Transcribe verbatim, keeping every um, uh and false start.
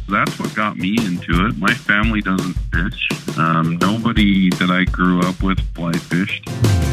That's what got me into it. My family doesn't fish. Um, nobody that I grew up with fly fished.